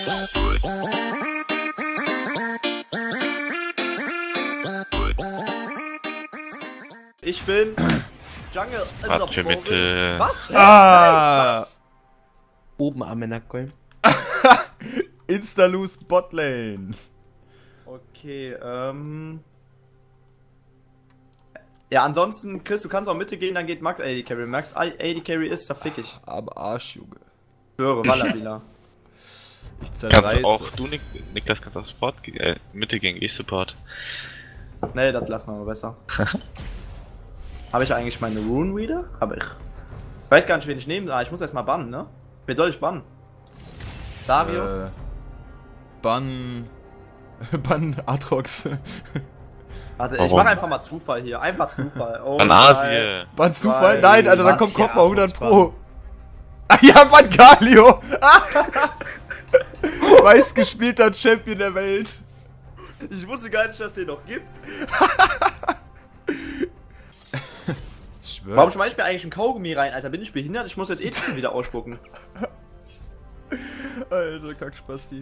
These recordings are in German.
Ich bin Jungle in Was für mit, Was? Ah! Was? Oben am Männercoin. Insta-Lose Botlane. Okay, ja, ansonsten, Chris, du kannst auch Mitte gehen, dann geht Max AD Carry. Max AD Carry ist, da fick ich. Am Arsch, Junge. Höre, Wallabila. Ich Kannst zerreiße. du auch, Niklas, kannst auf Support Mitte gegen ich Support. Nee, das lassen wir mal besser. Habe ich eigentlich meine Rune wieder? Habe ich. Weiß gar nicht, wen ich nehme. Ah, ich muss erst mal bannen, ne? Wen soll ich bannen? Darius? Bann Atrox. Warte, ich Warum? mach einfach mal Zufall hier. Einfach Zufall. Oh, An Asie. Bann Zufall? Weil- Nein, Alter, da Was? kommt Ja, Kopma 100 Pro. Ah ja, Bann Galio! Meistgespielter Champion der Welt. Ich wusste gar nicht, dass es den noch gibt. Ich schwör. Warum schmeiß ich mir eigentlich ein Kaugummi rein, Alter? Bin ich behindert? Ich muss jetzt eh wieder ausspucken. Alter, Kackspasti.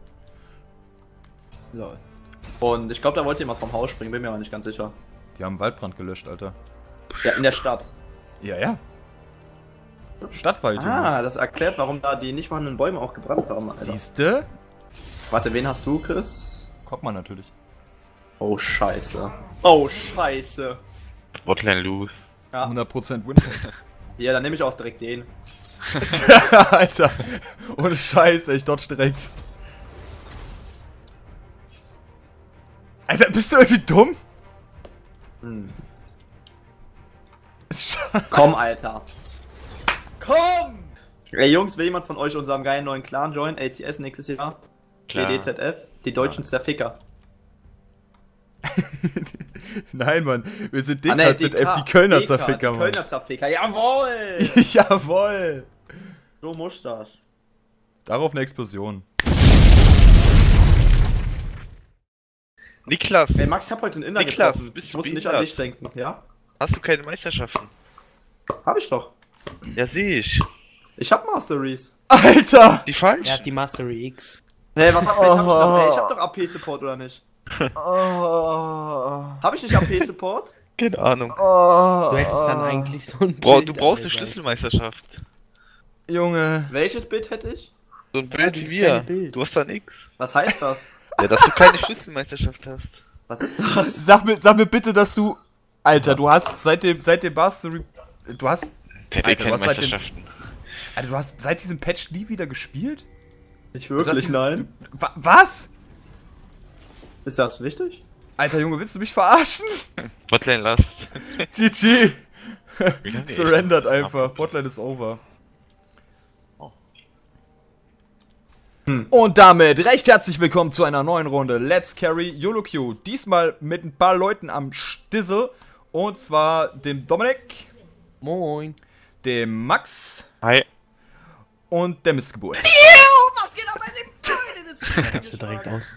Lol. Und ich glaube, da wollte jemand vom Haus springen, bin mir aber nicht ganz sicher. Die haben Waldbrand gelöscht, Alter. Ja, in der Stadt. Ja, ja. Stadtwald, Junge. Ah, das erklärt, warum da die nicht vorhandenen Bäume auch gebrannt haben, Alter. Siehste? Warte, wen hast du, Chris? Guck natürlich. Oh, scheiße. Oh, scheiße. Botlane lose. Ja, 100% Winrate. ja, dann nehme ich auch direkt den. Alter. Ohne Scheiß, ey, ich dodge direkt. Alter, bist du irgendwie dumm? Hm. Scheiße. Komm, Alter. Komm! Ey, Jungs, will jemand von euch unserem geilen neuen Clan joinen? LCS nächstes Jahr? Klar. DDZF? Die deutschen Zerficker. Nein, Mann. Wir sind Ah, nee, DKZF, die Kölner DK, Zerficker, die Mann. Kölner Zerficker, jawohl! Jawohl. So muss das. Darauf eine Explosion. Niklas, Ey, Max, ich hab heute einen Inner Niklas, getroffen. bist Ich du muss nicht an behindert? dich denken, ja? hast du keine Meisterschaften? Hab ich doch. Ja, sehe ich. Ich hab Masteries. Alter! Die falsch? Er hat die Mastery X. Hey, was hab ich noch? Ey, ich hab doch AP-Support, oder nicht? Oh. Hab ich nicht AP-Support? Keine Ahnung. Oh. Du hättest dann eigentlich so ein Bro, Bild du brauchst an eine der Seite. Schlüsselmeisterschaft. Junge. Welches Bild hätte ich? So ein Bild wie dieses wir. kleine Bild. Du hast da nix. Was heißt das? Ja, dass du keine Schlüsselmeisterschaft hast. Was ist das? Sag mir bitte, dass du... Alter, du hast seit dem Mastery... Du hast... Der hat Alter, keine du hast seit dem- Meisterschaften. Alter, du hast seit diesem Patch nie wieder gespielt? Nicht Das wirklich, ist- nein. Was? Ist das wichtig? Alter, Junge, willst du mich verarschen? Botlane last. GG. Wieder nicht. Surrendert einfach. Botlane ist over. Oh. Und damit recht herzlich willkommen zu einer neuen Runde Let's Carry YOLO Q. Diesmal mit ein paar Leuten am Stissel. Und zwar dem Dominik, Moin. dem Max Hi. und der Missgeburt. Was geht auf einem Kannst du direkt aus.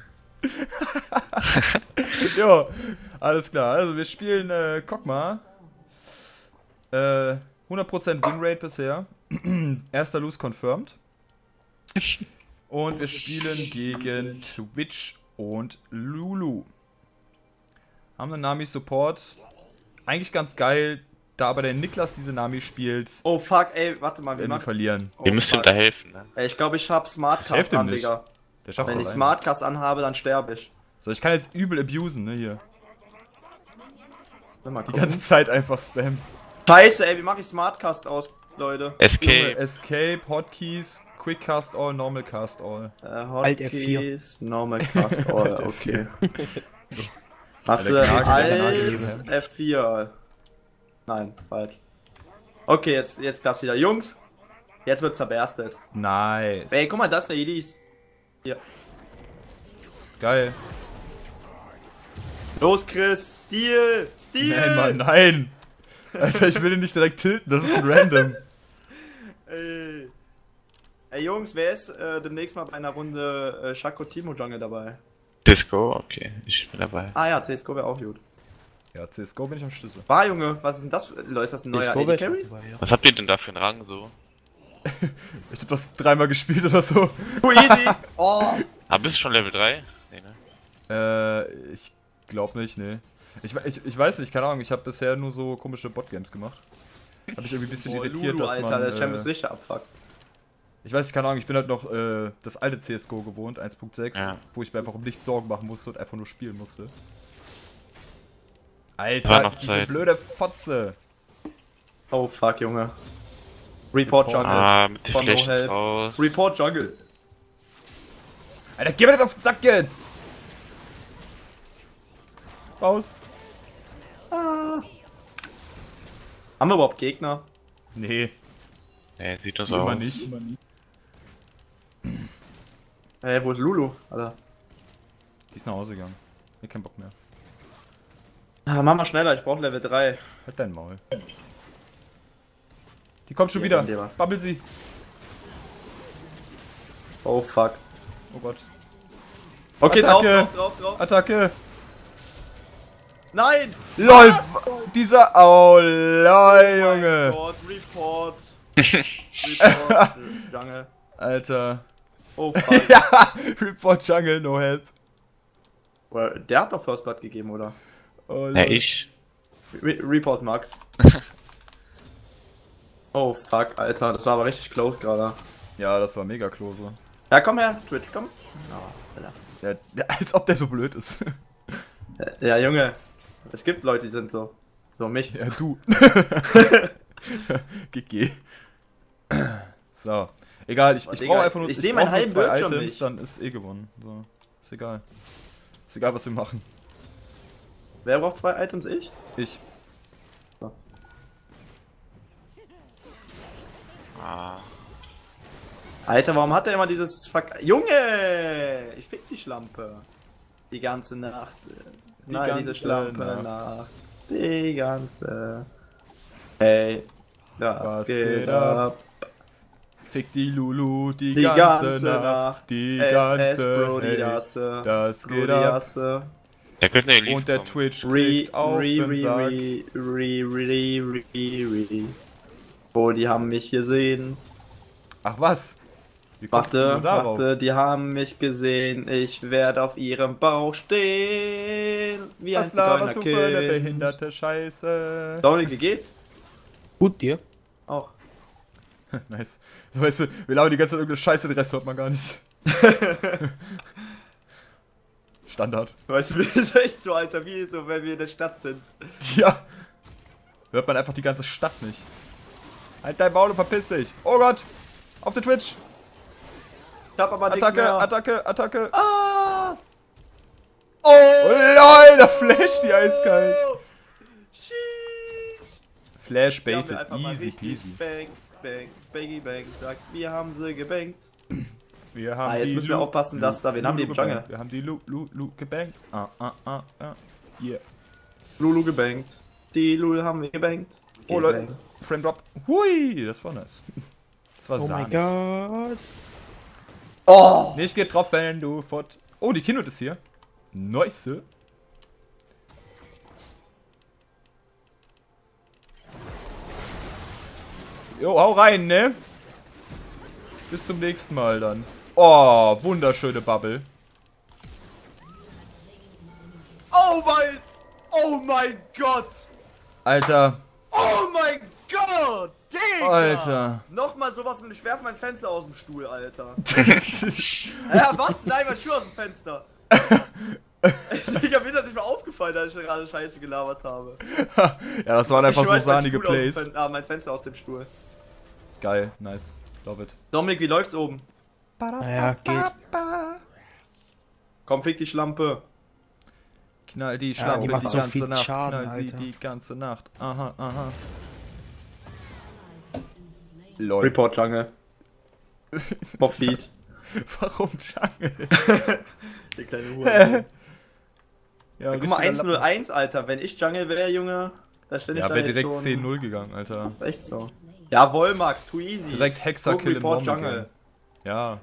Ja, alles klar. Also wir spielen Kog'Maw. 100% Winrate bisher. Erster Lose confirmed. Und wir spielen gegen Twitch und Lulu. Haben einen Nami Support. Eigentlich ganz geil, da aber der Niklas diese Nami spielt, Oh fuck, ey, warte mal, werden wir machen. verlieren. Oh, Ihr müsst ihm fuck. da helfen, ne? Ey, ich glaube, ich hab Ich helf Smartcast dem an, nicht. Digga. Der schafft Wenn ich das Smartcast anhabe, dann sterbe ich. So, ich kann jetzt übel abusen, ne, hier. Will mal Die gucken. ganze Zeit einfach spammen. Scheiße, ey, wie mache ich Smartcast aus, Leute? Junge, Escape. Escape, Hotkeys, Quick Cast All, Normal Cast All. Alt F4. Hotkeys, Normal Cast All, Alt okay. Alter, Warte, Gnade, Alt Gnade. F4. Nein, falsch. Okay, jetzt klappt's wieder. Jungs, jetzt wird zerberstet. Nice. Ey, guck mal, das ist eine Elise. Hier. Geil. Los, Chris, Stil! Stil! Nein, Mann, nein. Alter, ich will den nicht direkt tilten, das ist ein Random. Ey. Ey, Jungs, wer ist demnächst mal bei einer Runde Shaco Timo Jungle dabei? Disco, okay, ich bin dabei. Ah ja, CSGO wäre auch gut. Ja, CSGO bin ich am Schlüssel. War, Junge, was ist denn das? Ist das ein neuer Disco AD wäre ich Carry? auch dabei, ja. Was habt ihr denn da für einen Rang so? Ich hab das 3-mal gespielt oder so. Easy! Oh! Ah, bist du schon Level 3? Nee, ne? Ich glaub nicht, nee. Ich weiß nicht, keine Ahnung, ich habe bisher nur so komische Botgames gemacht. Hab ich irgendwie ein bisschen irritiert, Lulu, dass Alter, man... der Champ ist richtig abfuckt. Ich weiß nicht, keine Ahnung, ich bin halt noch das alte CSGO gewohnt, 1.6, Ja. wo ich mir einfach um nichts Sorgen machen musste und einfach nur spielen musste. War Alter, noch diese Zeit. blöde Fotze. Oh fuck, Junge. Report Jungle. Ah, mit den Von No Flashes Help. raus. Report Jungle. Alter, geh mir nicht auf den Sack jetzt! Raus. Ah. Haben wir überhaupt Gegner? Nee, Nee, sieht das wie immer aus. nicht. Hey, wo ist Lulu? Alter. Die ist nach Hause gegangen. Ich hab keinen Bock mehr. Ah, mach mal schneller, ich brauch Level 3. Halt dein Maul. Die kommt schon Hier, wieder. nimm dir was. Babbel sie. Oh fuck. Oh Gott. Okay, Attacke. drauf. Attacke. Nein! LOL! Dieser. Oh, lol, Junge. Report. Report. Jungle. Alter. Oh fuck. Ja! Report Jungle, no help. Well, der hat doch First Blood gegeben, oder? Oh, lol. Ja, ich. Report Max. Oh fuck, Alter, das war aber richtig close gerade. Ja, das war mega close. Ja, komm her, Twitch, komm. Verlassen. Ja, als ob der so blöd ist. Ja, Junge. Es gibt Leute, die sind so. So mich. Ja, du. GG. So. Egal, ich Digga, brauche einfach nur, ich seh meinen brauch nur halben 2 Bildschirm Items, nicht. dann ist eh gewonnen. So. Ist egal. Ist egal, was wir machen. Wer braucht 2 Items? Ich? Ich. Ah. Alter, warum hat er immer dieses Junge! Ich fick die Schlampe. Die ganze Nacht. Die Nein, ganze diese Schlampe Nacht. Nacht. Die ganze. Hey, das Was geht geht ab. Fick die Lulu die, Die ganze Nacht. Die ganze Bro, die hey, Jasse. das Bro, geht die ab. Jasse. Der könnte Elite Und der kommen. Twitch Re, kriegt auf re, den re, Sack. re. Oh, die haben mich gesehen. Ach was? Wie kommst du Warte, nur darauf? warte, die haben mich gesehen. Ich werde auf ihrem Bauch stehen. Wie Was ein laberst du für eine Kind. behinderte Scheiße? Dominik, wie geht's? Gut dir. Auch. Nice. So, weißt du, wir labern die ganze Zeit irgendeine Scheiße, den Rest hört man gar nicht. Standard. Weißt du, wir sind echt so, Alter, wie so, wenn wir in der Stadt sind. Ja. Hört man einfach die ganze Stadt nicht. Halt dein Maul und verpiss dich. Oh Gott. Auf der Twitch. Ich hab aber nichts Attacke, mehr. Attacke, Attacke. Ah! Oh lol, da flasht die eiskalt. Sheesh. Flash Die haben wir baited. einfach mal Easy richtig peasy. Bang, bang, bangy bang gesagt. Wir haben sie gebankt. Wir haben Jetzt die müssen wir Lu- aufpassen, Lu- dass da, wen haben die im gebankt. Jungle? Wir haben die Lu gebankt. Yeah. Lulu gebankt. Die Lulu haben wir gebankt. Oh Leute, Frame Drop. Hui, das war nice. Das war Oh mein sahnig. Gott. Oh! Nicht getroffen, du Fott. Oh, die Kinut ist hier. Nice. Jo, hau rein, ne? Bis zum nächsten Mal dann. Oh, wunderschöne Bubble. Oh mein Gott! Alter. Oh mein Gott! Digga! Alter. Nochmal sowas und ich werfe mein Fenster aus dem Stuhl, Alter. Ja, was? Nein, mein Schuh aus dem Fenster. Digga, mir ist das nicht mal aufgefallen, dass ich gerade Scheiße gelabert habe. Ja, das waren einfach Ich so schmeiß meinen sahnige Stuhl aus dem Plays. mein Fenster aus dem Stuhl. Geil, nice. Love it. Dominik, wie läuft's oben? Naja, geht. Komm, fick die Schlampe. Knall die die Schlampe macht die so ganze viel Nacht. Schaden, Knall sie Alter. die ganze Nacht. Aha, aha. Lol. Report Jungle. Popfeed. Warum Jungle? Die kleine Hure. Ja, Guck mal, richtiger Lappen. 1-0-1, Alter. Wenn ich Jungle wäre, Junge, da stände ich Ja, da wäre jetzt direkt schon- 10-0 gegangen, Alter. Echt so. Jawohl, Max, too easy. Direkt Hexakill im Report Normal Jungle. Game. Ja.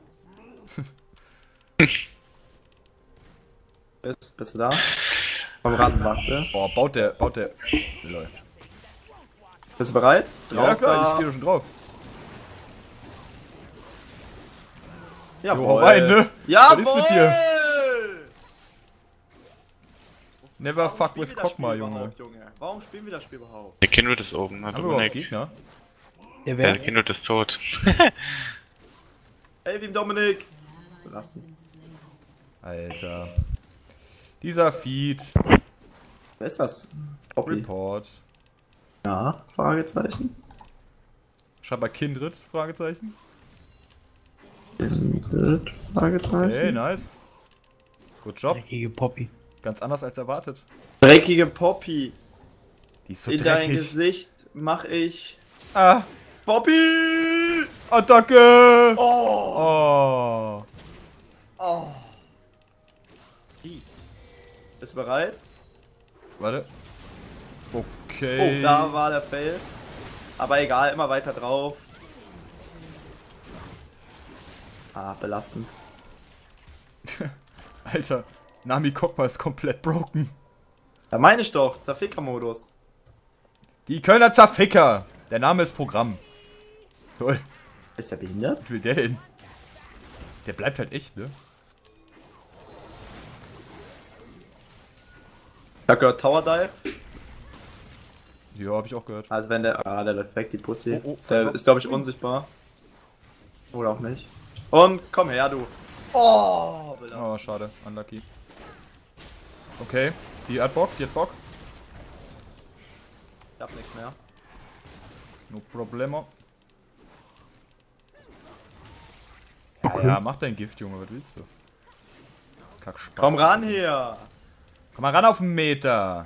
Bist du da? Vom Rattenwarte. Oh, baut der. Lol. Bist du bereit? Ja, Drauf klar, da. ich stehe schon drauf. Jo, hau rein, ne? Ja, Was ist mit dir? Never fuck with Kog'Maw, Junge. Warum spielen wir das Spiel überhaupt? Der Kindred ist oben, hat Haben wir überhaupt Dominik. Gegner? Der Der wäre. Kindred ist tot. Hey, wie Dominik! Lassen. Alter. Dieser Feed. Wer ist das? Poppy. Report. Ja, Fragezeichen. Schreib mal Kindred, Fragezeichen. Fragezeichen. Okay, nice. Good Job. Dreckige Poppy. Ganz anders als erwartet. Dreckige Poppy. Die ist so In dein dreckig. Gesicht mach ich Ah, Poppy! Attacke! Oh! Oh. Oh! Bist du bereit? Warte. Oh, Okay. da war der Fail. Aber egal, immer weiter drauf. Ah, belastend. Alter, Nami Kog'Maw ist komplett broken. Da meine ich doch, Zerficker-Modus. Die Kölner Zerficker. Der Name ist Programm. Toll. Ist der behindert? Was will der denn? Der bleibt halt echt, ne? Ich hab gehört Tower Dive. Ja, hab ich auch gehört. Also wenn der... Ah, der läuft weg, die Pussy. Oh, oh, Der ist, glaube ich, unsichtbar. Oder auch nicht. Und komm her, du. Oh, belastend. Oh, schade. Unlucky. Okay. Die hat Bock, die hat Bock. Ich hab nichts mehr. No problemo. Ja, mach dein Gift, Junge, was willst du? Kackspaß. Komm ran hier. Komm mal ran auf den Meter.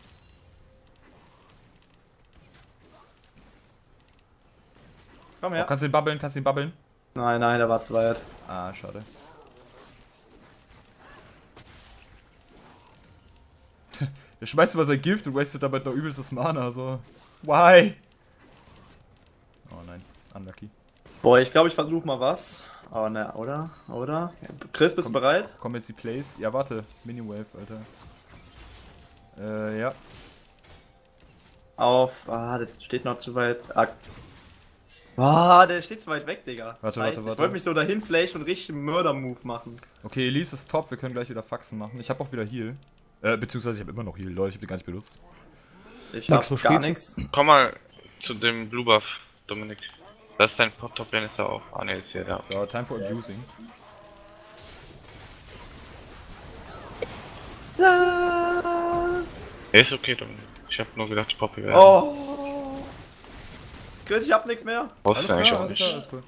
Komm Oh, her. kannst du ihn babbeln, kannst du ihn babbeln? Nein, nein, der war zu weit. Ah, schade. Der schmeißt über sein Gift und wastet dabei noch übelstes Mana, so. Why? Oh nein, unlucky. Boah, ich glaube, ich versuche mal was. Aber ne, oder? Oder? Chris, bist du bereit? Kommen jetzt die Plays? Ja, warte. Mini-Wave, Alter. Ja. Auf. Ah, der steht noch zu weit. Ah, der steht zu weit weg, Digga. Warte, Scheiße, warte. Ich wollte mich so dahin flashen und richtig einen Mörder-Move machen. Okay, Elise ist top, wir können gleich wieder Faxen machen. Ich habe auch wieder Heal. Beziehungsweise ich habe immer noch Heal, Leute, ich habe den gar nicht benutzt. Ich Max, wo hab gar spielst nichts. Komm mal zu dem Blue Buff, Dominik. Das ist dein Top-Lane, ist da auch. Ah ne, ist hier da. So, time for abusing. Er ist okay, Dominik. Ich hab nur gedacht, die Poppy wäre. Oh. Chris, ich hab nichts mehr. Brauchst du eigentlich auch nicht. alles cool.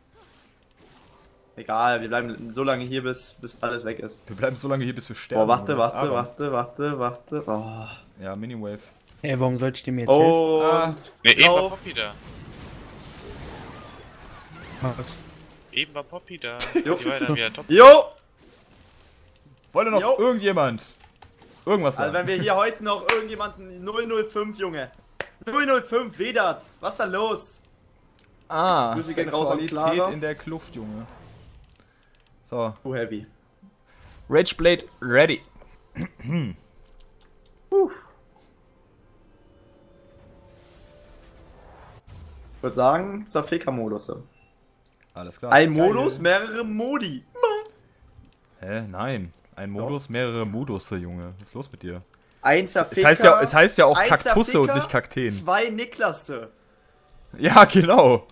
Egal, wir bleiben so lange hier, bis alles weg ist. Wir bleiben so lange hier, bis wir sterben. Oh, warte, Das ist warte, Aaron. warte. Oh. Ja, Mini-Wave. Ey, warum sollte ich dem jetzt helfen? Und Ne, eben war drauf. Poppy da. Max. Eben war Poppy da. Jo. Die war dann wieder top. Jo! Wollte noch Jo. irgendjemand irgendwas Also sagen? wenn wir hier heute noch irgendjemanden 005, Junge. 005, Vedat. Was ist da los? Ah, Grüße gehen raus an Sexualität Clara. in der Kluft, Junge. So, Too heavy. Rageblade ready. Ich würde sagen, Safeka-Modus. Alles klar. Ein Geil. Modus, mehrere Modi. Hä? Nein. Ein Modus, mehrere Modusse, Junge. Was ist los mit dir? Ein Es Zerficker. heißt ja auch ein Kaktusse und Zerficker, nicht Kakteen. 2 Niklasse. Ja, genau.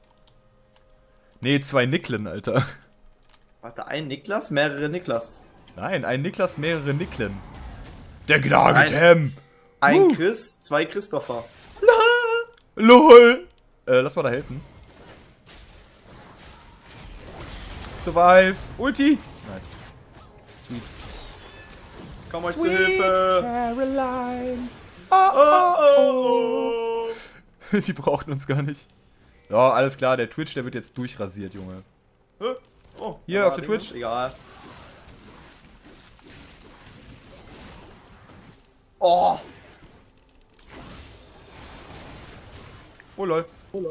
Nee, 2 Niklen, Alter. Warte, ein Niklas, mehrere Niklas. Nein, ein Niklas, mehrere Niklen. Der Gnagetem. Ein Chris, 2 Christopher. LOL. Lass mal da helfen. Survive. Ulti. Nice. Sweet. Komm euch zu Hilfe. Caroline. Oh. Die brauchten uns gar nicht. Ja, alles klar, der Twitch, der wird jetzt durchrasiert, Junge. Oh, Hier, aber auf der Dingens, Twitch. Egal. Oh. Oh lol.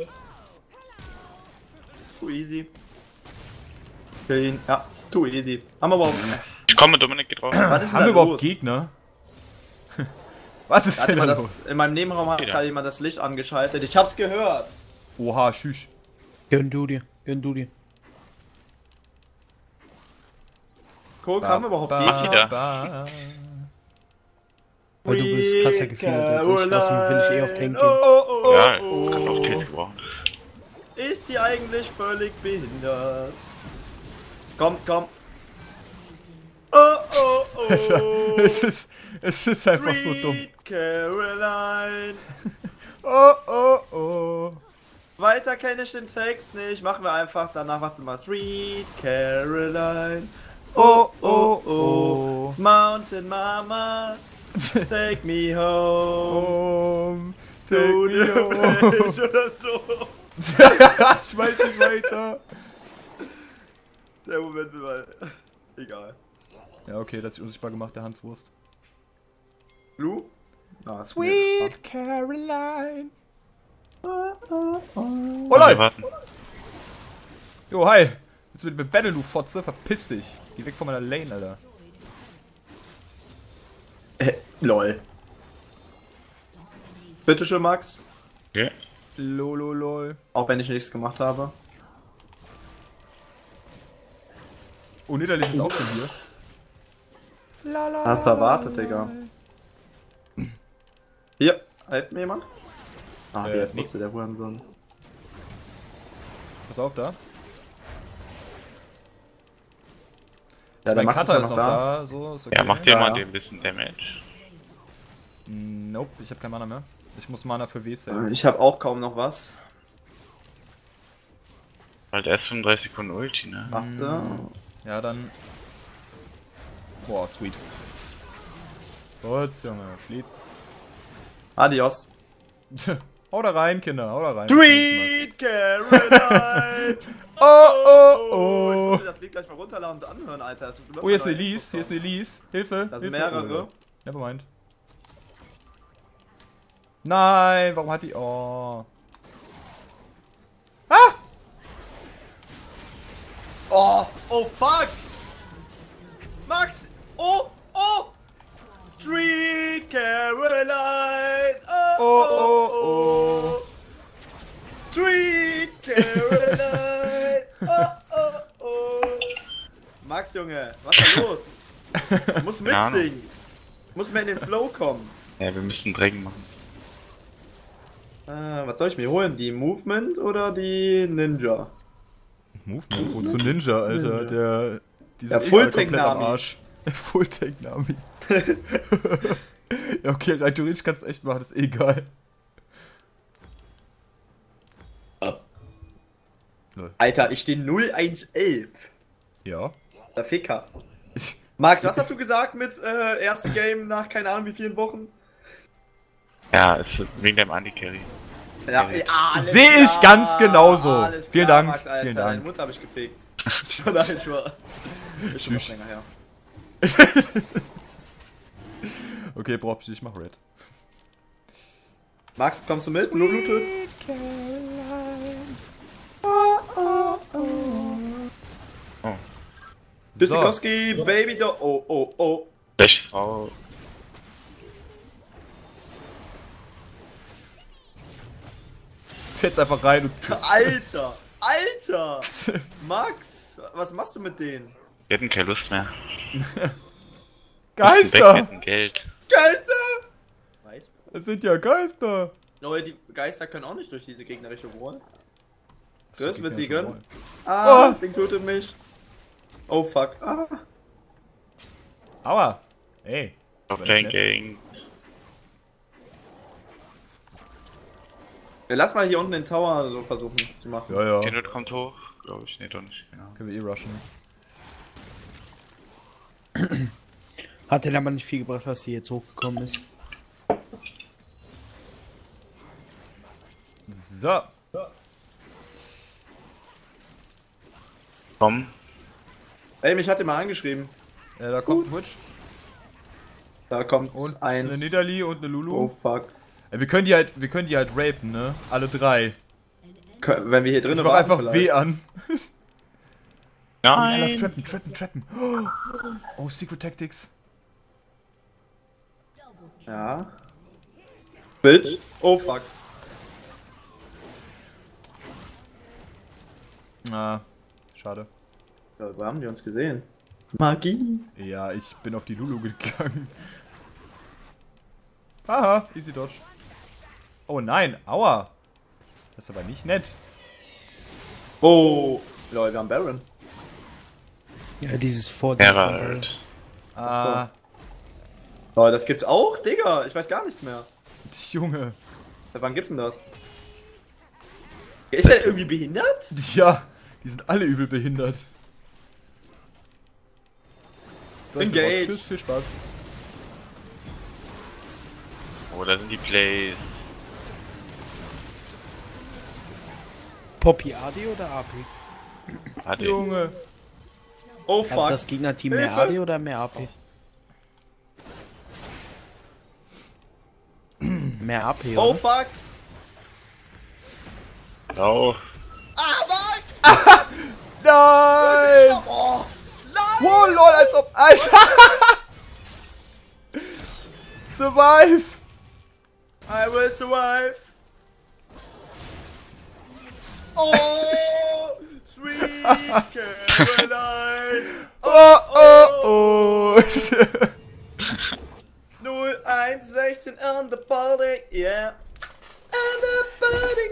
Too easy. Kill ihn. Ja, too easy. Haben wir überhaupt. Ich komme, Dominik geht drauf. Was ist denn Haben da wir überhaupt los? Gegner? Was ist Hat denn da jemand los? in meinem Nebenraum hat Jeder. gerade jemand das Licht angeschaltet. Ich hab's gehört. Oha, schüch. Gönn du dir, gönn du dir. Cole kam überhaupt Mach nicht. wieder. Weil du bist krasser gefühlt als ich. Außerdem will ich eh auf Tank gehen. Ja, kann auch Kills gebrauchen. Ist die eigentlich völlig behindert? Komm, komm. Oh. Es ist einfach so dumm. Sweet Caroline. Oh. Weiter kenne ich den Text nicht. Machen wir einfach danach, warte mal. Sweet Caroline. Oh. Mountain Mama. Take me home. Take To me the home. place oder so. Ich weiß nicht weiter. Der Moment war. Egal. Ja, okay, das hat sich unsichtbar gemacht, der Hanswurst. Blue? Ah, Sweet Caroline. Oh Wir nein! warten. Jo, hi! Jetzt mit Battle, du Fotze, verpiss dich! Geh weg von meiner Lane, Alter. Lol. Bitteschön, Max. Okay. Lololol. Auch wenn ich nichts gemacht habe. Oh, Niederlich ist auch schon hier. Hast du erwartet, Digga. Hier, hilft mir jemand? Ah, jetzt nee. musste der Hurensohn. Pass auf, da. Ja, der Mein Max ist Cutter ja ist noch noch da. da, so, ist okay. Ja, macht dir Ja, mal ja. den bisschen Damage. Nope, ich hab kein Mana mehr. Ich muss Mana für W saven. Ich habe auch kaum noch was. Halt erst 35 Sekunden Ulti, ne? Warte. Ja, dann. Boah, sweet. Putz, Junge, schlitz. Adios. Hau da rein, Kinder, hau da rein. Sweet Caroline! Oh. Ich muss das Lied gleich mal runterladen und anhören, Alter. Oh, hier ist eine Elise, hier ist eine Elise. Hilfe. Da sind Hilfe. mehrere. Nevermind. Nein, warum hat die. Oh. Oh fuck! Max! Oh! Sweet Caroline! Oh. Sweet Caroline! Oh. Max, Junge, was ist da los? Du musst Keine Ahnung. mitsingen. Du musst mehr in den Flow kommen. Ja, wir müssen Drecken machen. Was soll ich mir holen? Die Movement oder die Ninja? Movement, wozu Ninja, Alter? Ninja. Dieser Der Egal Full-Tank komplett am Nami. Arsch. Der Full-Tank Nami. Ja, okay, rein theoretisch kannst du echt machen, ist egal. Alter, ich stehe 0-1-11. Ja. Der Ficker. Max, was hast du gesagt mit erste Game nach keine Ahnung wie vielen Wochen? Ja, ist wegen dem Anti-Carry. Ja, alles Sehe ich klar, ganz genauso. alles Vielen klar, Dank, Max, Alter, vielen deine Dank. Mutter habe ich gefegt. Nein, ich war. Ist schon noch länger her. Okay, brauch ich nicht, mach Red. Max, kommst du mit? Nur Bluetooth? Oh. Düssikowski, Baby Do. Oh. Flash ist raus. Jetzt einfach rein und tschüss. Alter! Max, was machst du mit denen? Wir hatten keine Lust mehr. Wir Geister! hätten Geld. Geister! Weiß. Das sind ja Geister! Aber die Geister können auch nicht durch diese gegnerische Wall. So, Grüß, wird sie gegnerische gönnen? Wall. Ah, Oh. das Ding tötet mich. Oh fuck. Ah. Aua! Ey. Auf Tanking. Ja, lass mal hier unten den Tower so versuchen zu machen. Ja. Kenwood kommt hoch. Glaube ich. Nee, doch nicht. Genau. Können wir eh rushen. Hat den aber nicht viel gebracht, dass sie jetzt hochgekommen ist. So. Komm. Ey, mich hat jemand angeschrieben. Da kommt Twitch. Da kommt Und eins. eine Nidalee und eine Lulu. Oh fuck. Wir können die halt rapen, ne? Alle drei. Wenn wir hier drin Ich mach einfach W an. Nein! Lass trappen. Oh, Secret Tactics. Ja. Bild. Oh fuck. Ah, schade. Ja, wo haben die uns gesehen? Magie. Ja, ich bin auf die Lulu gegangen. Haha, easy dodge. Oh nein, aua. Das ist aber nicht nett. Oh, Leute, wir haben Baron. Ja, dieses Vor. Herald. Ah, Leute, das gibt's auch? Digga, ich weiß gar nichts mehr. Junge. Seit wann gibt's denn das? Ist der irgendwie behindert? Ja, die sind alle übel behindert. So, ich bin raus. Engage. Tschüss, viel Spaß. Oh, da sind die Plays. Poppy AD oder AP? Hatte Junge. Oh Hat fuck. das Gegnerteam mehr Hilfe. AD oder mehr AP? Mehr AP, oder? Oh fuck. Oh. Ah, fuck. Nein! Oh, nein. Wow, lol, als ob. Alter! Survive! I will survive. Oh, sweet Caroline. Oh, oh, oh! 0116 on the building, yeah. And the building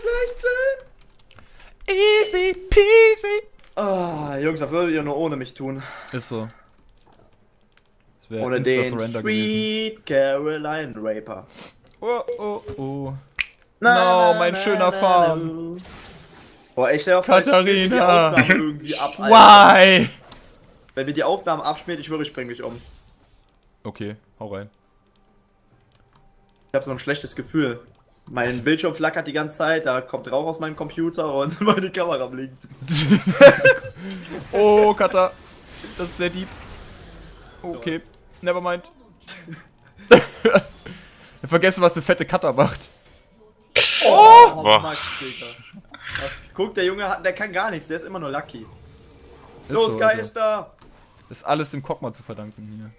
0116. Easy peasy! Ah, Jungs, das würdet ihr nur ohne mich tun. Ist so. Das wäre Ohne den Insta-Surrender gewesen. Sweet Caroline Raper. Oh, oh, oh. No, mein schöner Farm. Boah, ich stell auf die Katharina. Aufnahmen irgendwie ab, Alter. Why? Wenn wir die Aufnahmen abspielen, ich schwöre, ich bring mich um. Okay, hau rein. Ich habe so ein schlechtes Gefühl. Mein Bildschirm flackert die ganze Zeit, da kommt Rauch aus meinem Computer und meine Kamera blinkt. Oh, Kata. Das ist sehr deep. Okay, nevermind. Vergessen, was eine fette Cutter macht. Oh, Boah. Max, Digga. Guck, der Junge, der kann gar nichts, der ist immer nur lucky. Ist Los, so, Geister! Alter. Ist alles dem Cockma zu verdanken hier.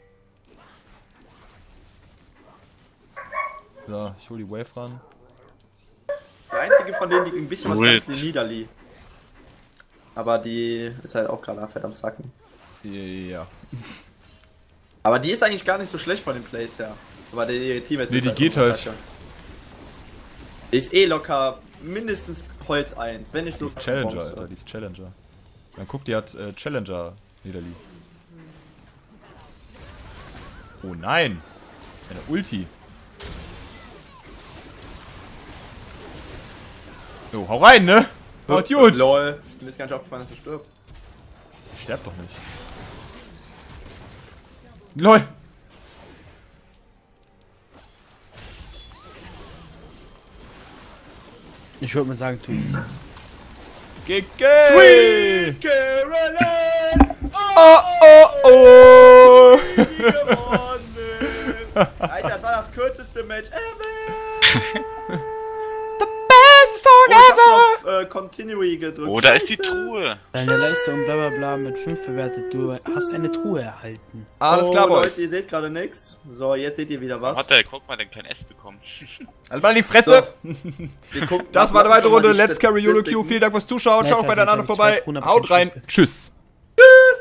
So, ich hol die Wave ran. Der einzige von denen, die ein bisschen was Wild. kannst, die Niederli. Aber die ist halt auch gerade fett am Sacken. Ja. Aber die ist eigentlich gar nicht so schlecht von den Plays her. Aber die Team jetzt Nee, die geht halt. Die ist eh locker mindestens Holz 1, wenn nicht Die so. ist Challenger, Alter, die ist Challenger. Dann guck, die hat Challenger Niederli. Oh nein! Eine Ulti. Oh, hau rein, ne? Haut gut! Lol, mir ist gar nicht aufgefallen, dass du stirbst. Ich sterb doch nicht. LOL! Ich würde mal sagen, tu es. GG! Caroline! Oh, oh, oh! Gewonnen! Alter, das war das kürzeste Match ever! Best Song Oh, ich hab auf Continue gedrückt. Oh, da ist die Scheiße. Truhe. Deine Leistung bla bla bla mit 5 bewertet. Du hast eine Truhe erhalten. Alles klar, Leute, Boys. ihr seht gerade nichts. So, jetzt seht ihr wieder was. Hat der, guck mal, denn kein S bekommen. Halt mal in die Fresse! Wir gucken- Das war eine lass weitere uns doch mal Runde die Let's Carry YOLO Q. Statistiken. Vielen Dank fürs Zuschauen. Nice, Schaut bei den Alter, anderen vorbei. 200% Haut rein. Tschüss.